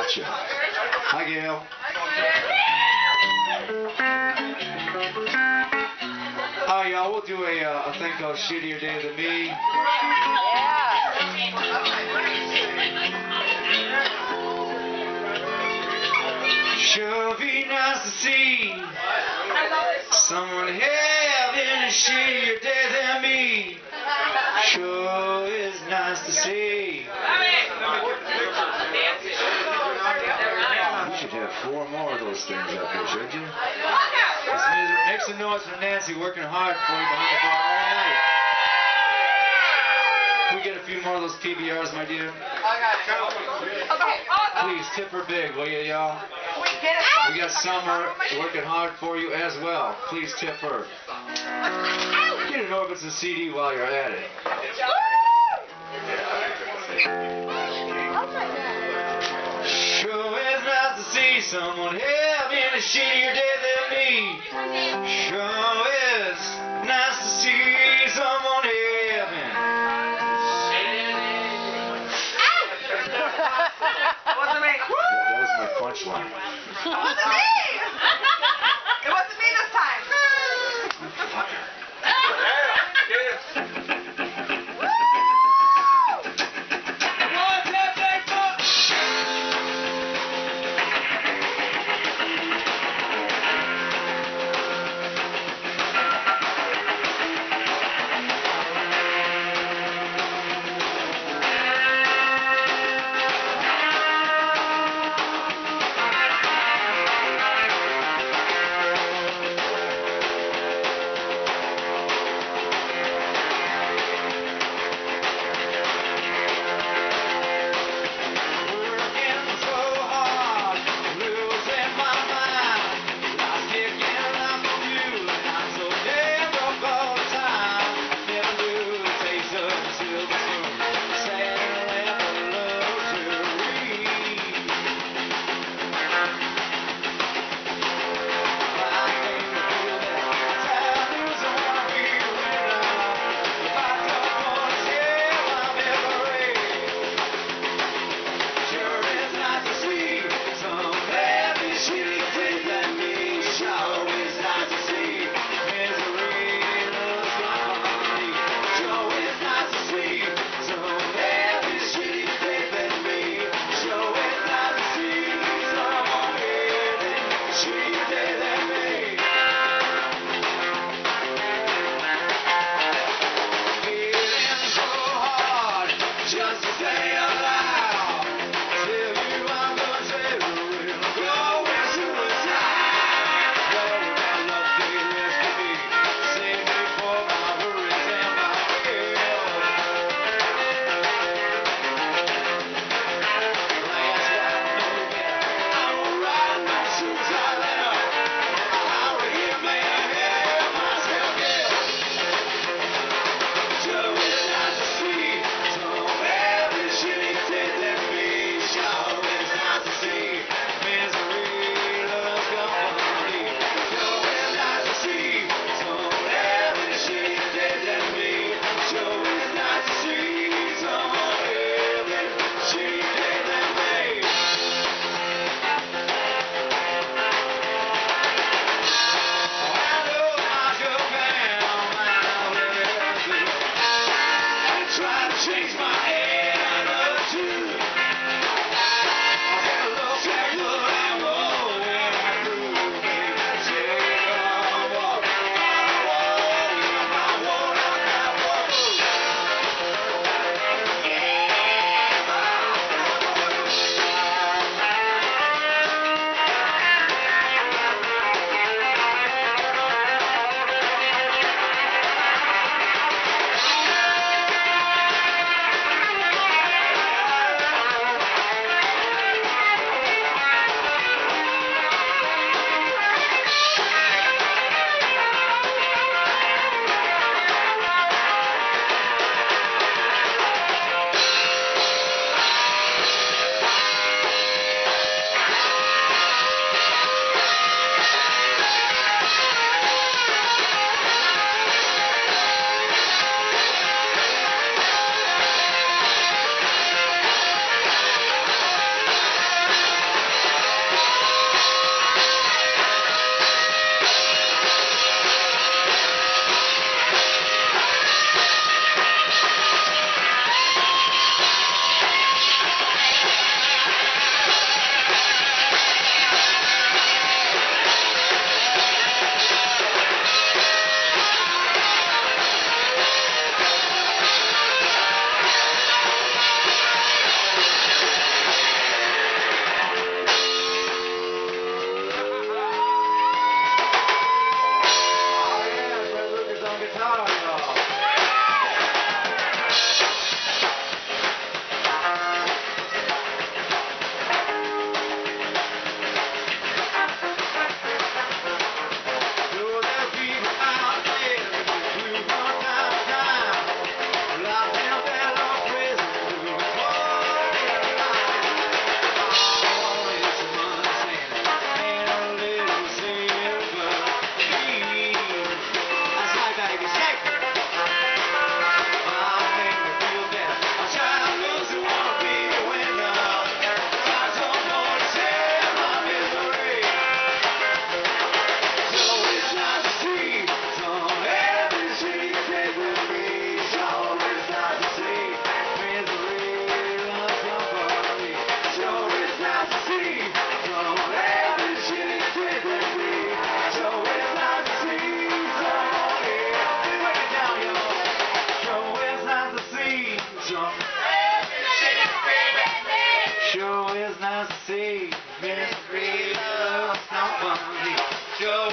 Gotcha. Hi, Gail. Alright, y'all, we'll do a thing called Shittier Day Than Me. Sure be nice to see someone having a shittier day than me. Sure is nice to see. You should have 4 more of those things up here, should you? Make some noise for Nancy working hard for you behind the bar all night. Can we get a few more of those PBRs, my dear? Okay. Please tip her big, will you, y'all? We got Summer working hard for you as well. Please tip her. Get an Orbison CD while you're at it. Sure is nice to see someone having a shittier day than me. Sure is nice to see someone having. Wasn't me. That was my punchline. Wasn't me. It wasn't me this time.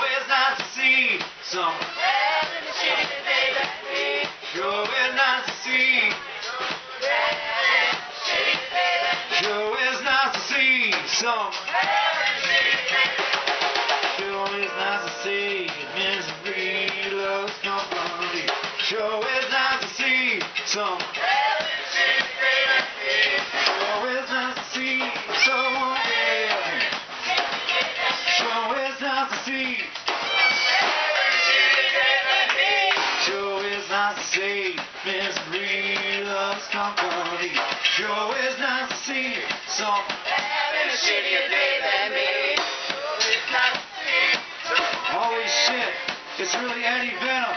is nice to see someone having a shitty day like me. Sure is nice to see. Sure is nice to see someone having a shitty day. Sure is nice to see misery loves company. Sure is nice to see someone having a shitty day like me. Sure is nice to see someone having. Sure is nice to see. Sure is nice to see misery loves company. Sure is nice to see someone having a shittier day than me. Holy shit, it's really Eddie Venom.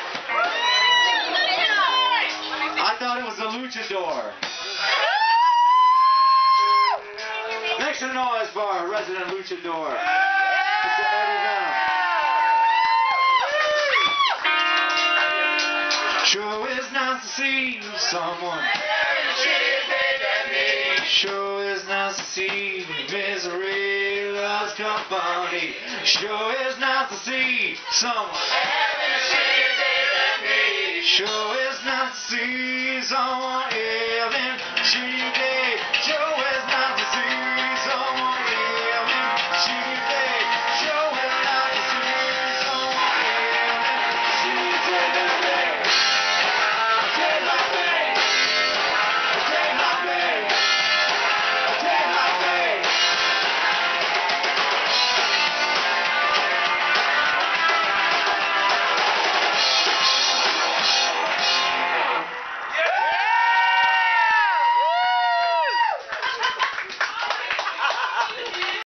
I thought it was a luchador. Make some noise for our resident luchador. Mr. Eddie Venom. Sure is nice to see someone. Sure is nice to see misery loves company. Sure is nice to see someone having a shitty day like me. Sure is nice to see someone having a shitty day.